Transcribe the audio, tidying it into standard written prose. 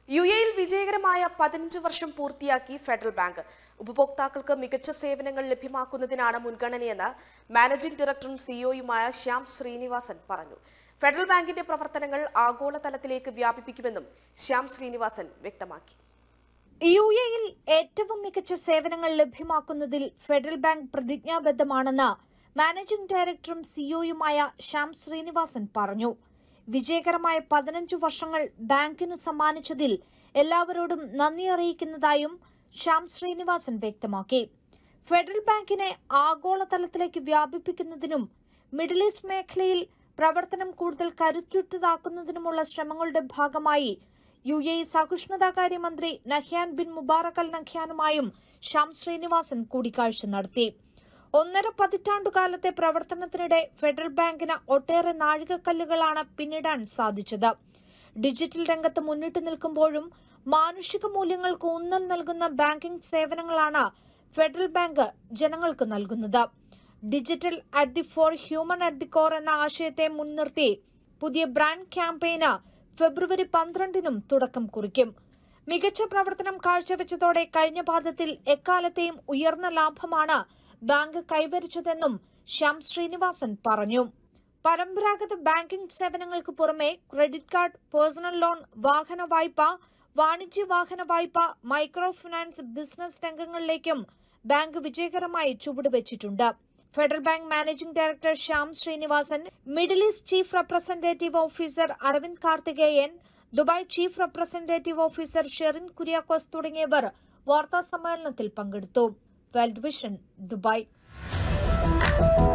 യുഎയിൽ വിജയകരമായ 15 വർഷം പൂർത്തിയാക്കി ഫെഡറൽ ബാങ്ക്. ഉപഭോക്താക്കൾക്ക് മികച്ച സേവനങ്ങൾ ലഭ്യമാക്കുന്നതിനാണ് മുൻഗണനയെന്ന് മാനേജിംഗ് ഡയറക്ടറും സിഇഒയുമായ ശ്യാം ശ്രീനിവാസൻ പറഞ്ഞു. ഫെഡറൽ ബാങ്കിന്റെ പ്രവർത്തനങ്ങൾ ആഗോളതലത്തിലേക്ക് വ്യാപിപ്പിക്കുമെന്നും ശ്യാം ശ്രീനിവാസൻ വ്യക്തമാക്കി. യുഎയിൽ ഏറ്റവും മികച്ച സേവനങ്ങൾ ലഭ്യമാക്കുന്നതിൽ ഫെഡറൽ ബാങ്ക് പ്രതിജ്ഞാബദ്ധമാണെന്ന് മാനേജിംഗ് ഡയറക്ടറും സിഇഒയുമായ ശ്യാം ശ്രീനിവാസൻ പറഞ്ഞു. വിജയകരമായ 15 വർഷങ്ങൾ ബാങ്കിനു സമ്മാനിച്ചതിൽ എല്ലാവരോടും നന്ദി അറിയിക്കുന്നതായും ശ്യാം ശ്രീനിവാസൻ വ്യക്തമാക്കി. ഫെഡറൽ ബാങ്കിനെ ആഗോളതലത്തിലേക്ക് വ്യാപിപ്പിക്കുന്നതിനും മിഡിൽ ഈസ്റ്റ് മേഖലയിൽ പ്രവർത്തനം കൂടുതൽ കരുത്തുറ്റതാക്കുന്നതിനുമുള്ള ശ്രമങ്ങളുടെ ഭാഗമായി യുഎഇ സഹിഷ്ണുതാകാര്യമന്ത്രി നഹ്യാൻ ബിൻ മുബാറക് അൽ നഹ്യാനുമായും ശ്യാം ശ്രീനിവാസൻ കൂടിക്കാഴ്ച നടത്തി. 1.5 പതിറ്റാണ്ടുകാലത്തെ പ്രവർത്തനത്തിനിടെ ഫെഡറൽ ബാങ്കിന് ഒട്ടേറെ നാഴികക്കല്ലുകളാണ് പിന്നിടാൻ സാധിച്ചത്. ഡിജിറ്റൽ രംഗത്ത് മുന്നിട്ട് നിൽക്കുമ്പോഴും മാനുഷിക മൂല്യങ്ങൾക്ക് ഊന്നൽ നൽകുന്ന ബാങ്കിംഗ് സേവനങ്ങളാണ് ഫെഡറൽ ബാങ്ക് ജനങ്ങൾക്ക് നൽകുന്നത്. Digital at the fore, human at the core എന്ന ആശയത്തെ മുൻനിർത്തി പുതിയ ബ്രാൻഡ് ക്യാമ്പയിന് ഫെബ്രുവരി 12-നും തുടക്കം കുറിക്കും. മികച്ച പ്രവർത്തനം കാഴ്ചവെച്ചതോടെ കഴിഞ്ഞ പാദത്തിൽ എക്കാലത്തെയും ഉയർന്ന ലാഭമാണ് ബാങ്ക് കൈവരിച്ചതെന്നും ശ്യാം ശ്രീനിവാസൻ പറഞ്ഞു. പരമ്പരാഗത ബാങ്കിംഗ് സേവനങ്ങൾക്ക് പുറമെ ക്രെഡിറ്റ് കാർഡ്, പേഴ്സണൽ ലോൺ, വാഹന വായ്പ, വാണിജ്യ വാഹന വായ്പ, മൈക്രോ ഫിനാൻസ്, ബിസിനസ് രംഗങ്ങളിലേക്കും ബാങ്ക് വിജയകരമായി ചുവടുവച്ചിട്ടുണ്ട്. Federal Bank managing director Shyam Srinivasan, Middle East chief representative officer Aravind Karthikeyan, Dubai chief representative officer Sherin Kuriakose തുടങ്ങിയവർ വാർത്താ സമ്മേളനത്തിൽ പങ്കെടുത്തു. worldvision, Dubai.